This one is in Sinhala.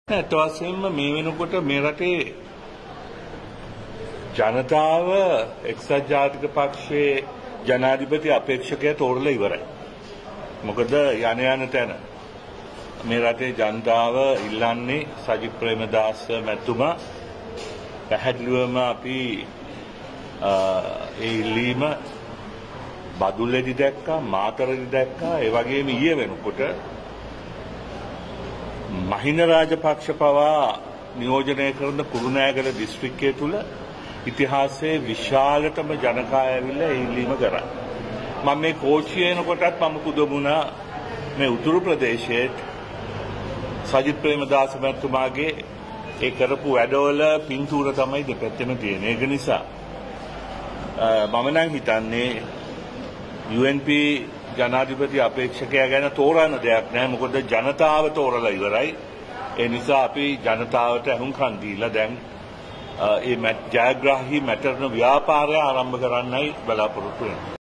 ඇත්ත වශයෙන්ම මේ වෙනකොට මේ රටේ ජනතාව එක්සත් ජාතික පක්ෂයේ ජනාධිපති අපේක්ෂකයා තෝරලා ඉවරයි. මොකද යන තැන මේ රටේ ජනතාව ඉල්ලන්නේ සජිත් ප්‍රේමදාස මැතිතුමා පැහැදිලිවම අපි ඒ ඉල්ලීම බදුල්ලේදී දැක්කා, මාතරේදී දැක්කා. ඒ වගේම ඊයේ වෙනකොට මහින්ද රාජපක්ෂ පවා නියෝජනය කරන කුරුණෑගල දිස්ත්‍රික්කය තුල ඉතිහාසයේ විශාලතම ජනකාය ඇවිල්ලා ඒ ඉල්ලීම කරා. මම මේ කෝච්චියේ එනකොටත් මම පුදුමුණා මේ උතුරු ප්‍රදේශයේ සජිත් ප්‍රේමදාස මැතිතුමාගේ ඒ කරපු වැඩවල පින්තූර තමයි දෙපැත්තෙම තියෙන්නේ. ඒක නිසා මම නම් හිතන්නේ UNP ජනාධිපති අපේක්ෂකයා ගැන තෝරන්න දෙයක් නැහැ. මොකද ජනතාව තෝරලා ඉවරයි. ඒ නිසා අපි ජනතාවට අහුම්කම් දීලා දැන් ඒ ජයග්‍රාහී මැටර්න ව්‍යාපාරය ආරම්භ කරන්නයි බලාපොරොත්තු වෙන්නේ.